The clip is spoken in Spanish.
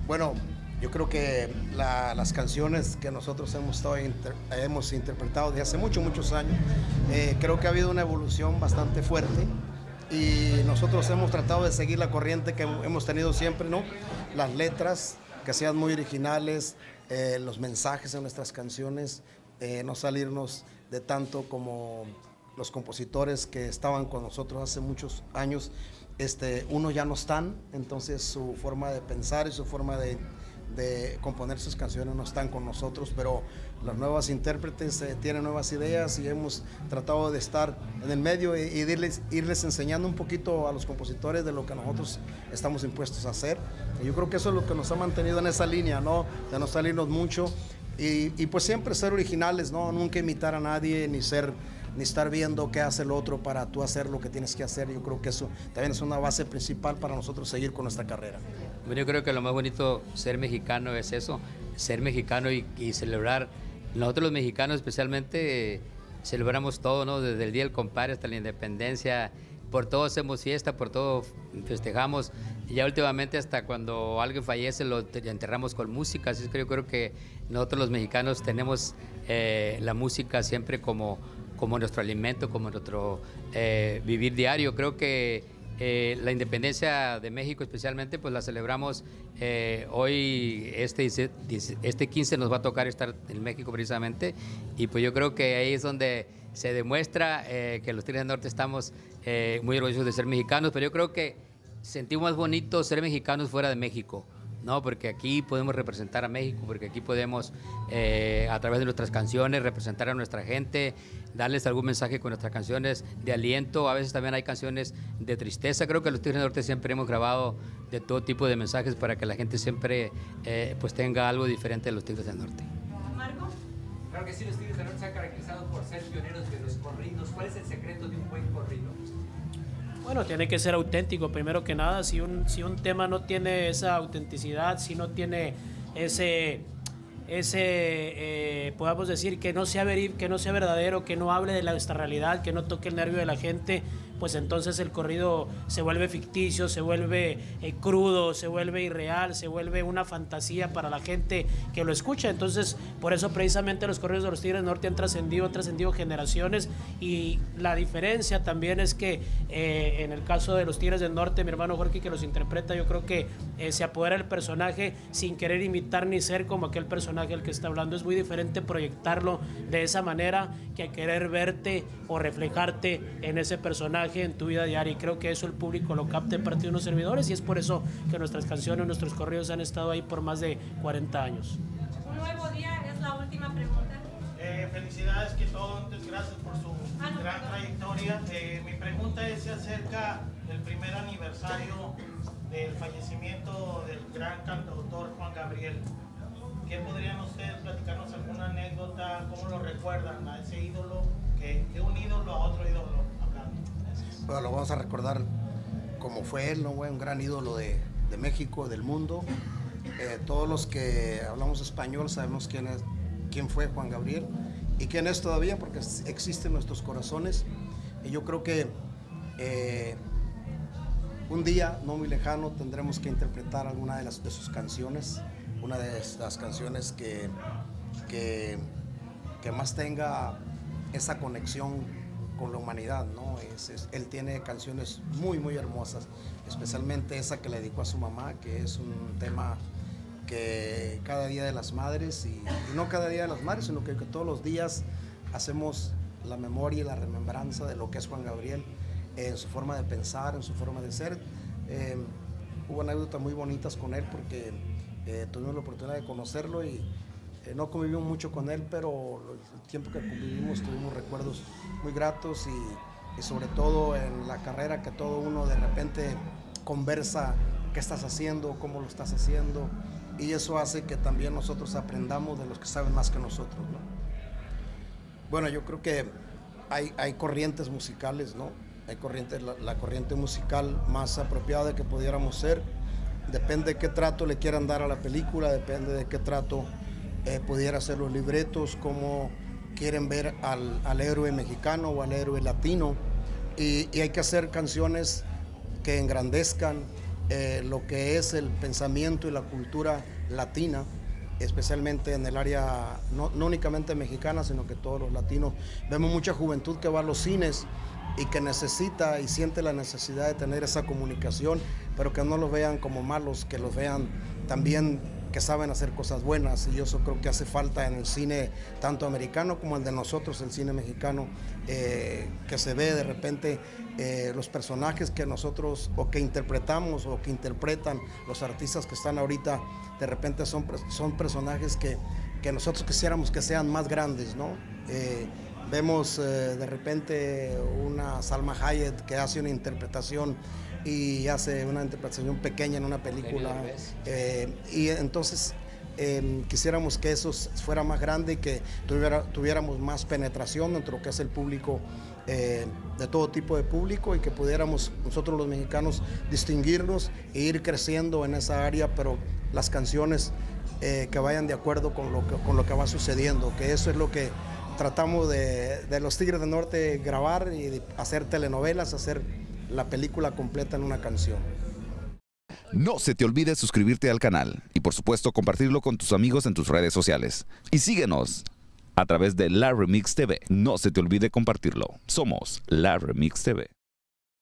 Bueno, yo creo que las canciones que nosotros hemos interpretado de hace muchos años, creo que ha habido una evolución bastante fuerte y nosotros hemos tratado de seguir la corriente que hemos tenido siempre, ¿no? Las letras que sean muy originales, los mensajes en nuestras canciones, no salirnos de tanto como los compositores que estaban con nosotros hace muchos años, uno ya no están, entonces su forma de pensar y su forma de componer sus canciones no están con nosotros, pero las nuevas intérpretes tienen nuevas ideas y hemos tratado de estar en el medio y de irles enseñando un poquito a los compositores de lo que nosotros estamos impuestos a hacer. Y yo creo que eso es lo que nos ha mantenido en esa línea, ¿no? De no salirnos mucho y pues siempre ser originales, ¿no? Nunca imitar a nadie ni estar viendo qué hace el otro para tú hacer lo que tienes que hacer. Yo creo que eso también es una base principal para nosotros seguir con nuestra carrera. Bueno, yo creo que lo más bonito ser mexicano es eso, ser mexicano y celebrar. Nosotros los mexicanos especialmente celebramos todo, ¿no? Desde el Día del Compadre hasta la Independencia, por todo hacemos fiesta, por todo festejamos. Y ya últimamente hasta cuando alguien fallece lo enterramos con música, así es que yo creo que nosotros los mexicanos tenemos la música siempre como nuestro alimento, como nuestro vivir diario. Creo que la independencia de México especialmente, pues la celebramos hoy, este 15 nos va a tocar estar en México precisamente, y pues yo creo que ahí es donde se demuestra que los Tigres del Norte estamos muy orgullosos de ser mexicanos, pero yo creo que sentimos más bonito ser mexicanos fuera de México, ¿no? Porque aquí podemos representar a México, porque aquí podemos, a través de nuestras canciones, representar a nuestra gente, darles algún mensaje con nuestras canciones de aliento. A veces también hay canciones de tristeza. Creo que los Tigres del Norte siempre hemos grabado de todo tipo de mensajes para que la gente siempre pues tenga algo diferente de los Tigres del Norte. ¿Marco? Claro que sí, los Tigres del Norte se han caracterizado por ser pioneros de los corridos. ¿Cuál es el secreto de un buen corrido? Bueno, tiene que ser auténtico, primero que nada. Si un tema no tiene esa autenticidad, si no tiene podamos decir que no sea verdadero, que no hable de nuestra realidad, que no toque el nervio de la gente, pues entonces el corrido se vuelve ficticio, se vuelve crudo, se vuelve irreal, se vuelve una fantasía para la gente que lo escucha. Entonces, por eso precisamente los corridos de los Tigres del Norte han trascendido generaciones, y la diferencia también es que en el caso de los Tigres del Norte, mi hermano Jorge, que los interpreta, yo creo que se apodera el personaje sin querer imitar ni ser como aquel personaje al que está hablando. Es muy diferente proyectarlo de esa manera que querer verte o reflejarte en ese personaje en tu vida diaria, y creo que eso el público lo capta de parte de unos servidores, y es por eso que nuestras canciones, nuestros corridos han estado ahí por más de 40 años. Un nuevo día es la última pregunta. Felicidades, que todo, antes gracias por su gran trayectoria. Mi pregunta es acerca del primer aniversario del fallecimiento del gran cantautor Juan Gabriel. ¿Qué podrían ustedes platicarnos, alguna anécdota? ¿Cómo lo recuerdan a ese ídolo, de un ídolo a otro ídolo hablando? Bueno, lo vamos a recordar como fue él, ¿no? Un gran ídolo de México, del mundo. Todos los que hablamos español sabemos quién fue Juan Gabriel y quién es todavía, porque existe en nuestros corazones. Y yo creo que un día no muy lejano tendremos que interpretar alguna de sus canciones, una de las canciones que más tenga esa conexión con la humanidad, ¿no? Él tiene canciones muy hermosas, especialmente esa que le dedicó a su mamá, que es un tema que cada Día de las Madres, y no cada Día de las Madres, sino que todos los días hacemos la memoria y la remembranza de lo que es Juan Gabriel, en su forma de pensar, en su forma de ser. Hubo anécdotas muy bonitas con él porque tuvimos la oportunidad de conocerlo y no convivimos mucho con él, pero el tiempo que convivimos tuvimos recuerdos muy gratos, y sobre todo en la carrera, que todo uno de repente conversa qué estás haciendo, cómo lo estás haciendo, y eso hace que también nosotros aprendamos de los que saben más que nosotros, ¿no? Bueno, yo creo que hay corrientes musicales, ¿no? Hay corrientes, la corriente musical más apropiada que pudiéramos ser, depende de qué trato le quieran dar a la película, depende de qué trato pudiera ser los libretos, cómo quieren ver al héroe mexicano o al héroe latino, y hay que hacer canciones que engrandezcan, lo que es el pensamiento y la cultura latina, especialmente en el área no únicamente mexicana, sino que todos los latinos. Vemos mucha juventud que va a los cines y que necesita y siente la necesidad de tener esa comunicación, pero que no los vean como malos, que los vean también que saben hacer cosas buenas, y eso creo que hace falta en el cine tanto americano como el de nosotros, el cine mexicano, que se ve de repente los personajes que nosotros o que interpretamos o que interpretan los artistas que están ahorita, de repente son personajes que nosotros quisiéramos que sean más grandes, ¿no? Vemos de repente una Salma Hayek que hace una interpretación y hace una interpretación pequeña en una película, y entonces quisiéramos que eso fuera más grande y que tuviéramos más penetración dentro de lo que es el público, de todo tipo de público, y que pudiéramos nosotros los mexicanos distinguirnos e ir creciendo en esa área, pero las canciones que vayan de acuerdo con lo que va sucediendo, que eso es lo que tratamos de los Tigres del Norte, grabar y de hacer telenovelas, hacer la película completa en una canción. No se te olvide suscribirte al canal y por supuesto compartirlo con tus amigos en tus redes sociales. Y síguenos a través de La Remix TV. No se te olvide compartirlo. Somos La Remix TV.